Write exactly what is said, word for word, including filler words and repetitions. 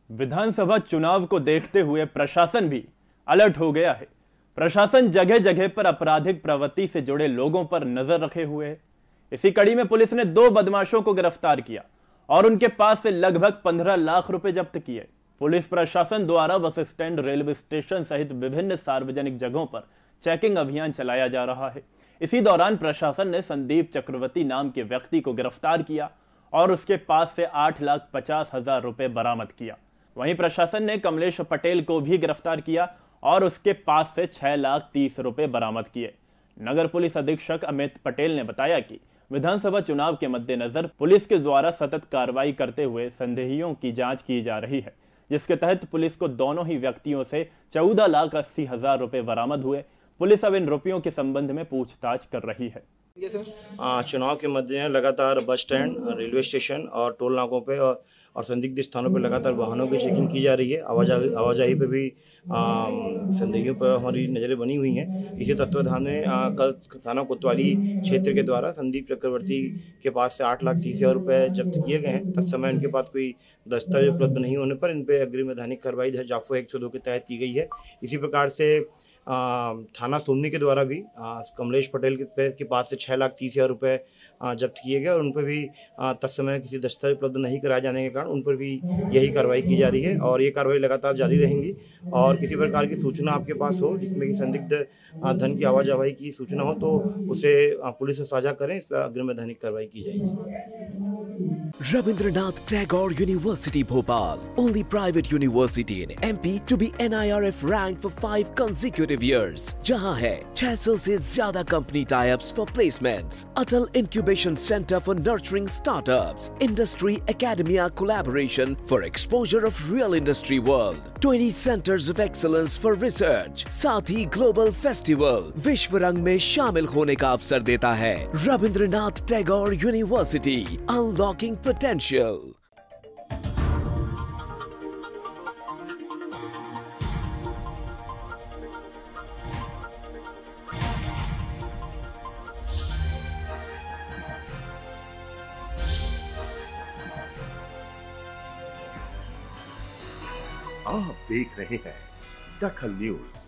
विधानसभा चुनाव को देखते हुए प्रशासन भी अलर्ट हो गया है। प्रशासन जगह जगह पर आपराधिक प्रवृत्ति से जुड़े लोगों पर नजर रखे हुए है। इसी कड़ी में पुलिस ने दो बदमाशों को गिरफ्तार किया और उनके पास से लगभग पंद्रह लाख रुपए जब्त किए। पुलिस प्रशासन द्वारा बस स्टैंड, रेलवे स्टेशन सहित विभिन्न सार्वजनिक जगहों पर चेकिंग अभियान चलाया जा रहा है। इसी दौरान प्रशासन ने संदीप चक्रवर्ती नाम के व्यक्ति को गिरफ्तार किया और उसके पास से आठ लाख पचास हजार रुपए बरामद किया। वहीं प्रशासन ने कमलेश पटेल को भी गिरफ्तार किया और उसके पास से छह लाख तीस रुपए बरामद किए। नगर पुलिस अधीक्षक अमित पटेल ने बताया कि विधानसभा चुनाव के मद्देनजर पुलिस के द्वारा सतत कार्रवाई करते हुए संदेहियों की जांच की जा रही है, जिसके तहत पुलिस को दोनों ही व्यक्तियों से चौदह लाख अस्सी हजार रुपए बरामद हुए। पुलिस अब इन रुपयों के संबंध में पूछताछ कर रही है। आ, चुनाव के मद्देनजर लगातार बस स्टैंड, रेलवे स्टेशन और टोल नाकों पे और, और संदिग्ध स्थानों पर लगातार वाहनों की चेकिंग की जा रही है। आवाजाही आवाजाही पे भी संदेहियों पर हमारी नज़रें बनी हुई हैं। इसी तत्वाधान में आ, कल थाना कोतवाली क्षेत्र के द्वारा संदीप चक्रवर्ती के पास से आठ लाख तीस हजार रुपये जब्त किए गए हैं। तत्समय उनके पास कोई दस्तावेज उपलब्ध नहीं होने पर इन पर अग्रिम वैधानिक कार्रवाई जाफो एक सौ दो के तहत की गई है। इसी प्रकार से आ, थाना सोमनी के द्वारा भी आ, कमलेश पटेल के, के पास से छः लाख तीस हज़ार रुपये जब्त किए गए और उन पर भी तत्समय किसी दस्तावेज उपलब्ध नहीं कराए जाने के कारण उन पर भी यही कार्रवाई की जा रही है और ये कार्रवाई लगातार जारी रहेंगी। और किसी प्रकार की सूचना आपके पास हो जिसमें कि संदिग्ध धन की आवाजाही की सूचना हो तो उसे पुलिस से साझा करें, इस पर अग्रिम वैधानिक कार्रवाई की जाएगी। Rabindranath Tagore University Bhopal, only private university in M P to be N I R F ranked for five consecutive years, जहां है छह सौ से ज्यादा company tie-ups for placements, Atal Incubation Center for nurturing startups, Industry Academia collaboration for exposure of real industry world, twenty centers of excellence for research, साथ ही global festival विश्व रंग में शामिल होने का अवसर देता है। Rabindranath Tagore university, unlocking potential। आप देख रहे हैं दखल न्यूज।